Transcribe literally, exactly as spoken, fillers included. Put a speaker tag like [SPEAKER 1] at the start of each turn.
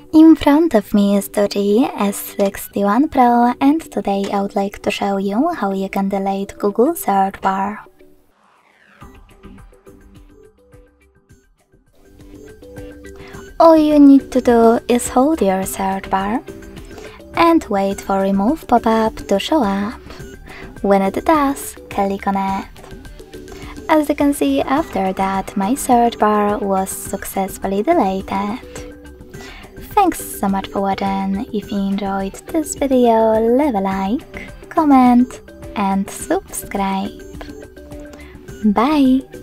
[SPEAKER 1] In front of me is DOOGEE S sixty-one Pro, and today I would like to show you how you can delete Google search bar. All you need to do is hold your search bar and wait for remove pop-up to show up. When it does, click on it. As you can see, after that my search bar was successfully deleted. Thanks so much for watching. If you enjoyed this video, leave a like, comment and subscribe. Bye!